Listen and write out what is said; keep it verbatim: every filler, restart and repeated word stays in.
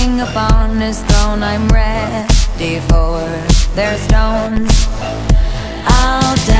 king upon his throne. I'm ready for their stones. I'll die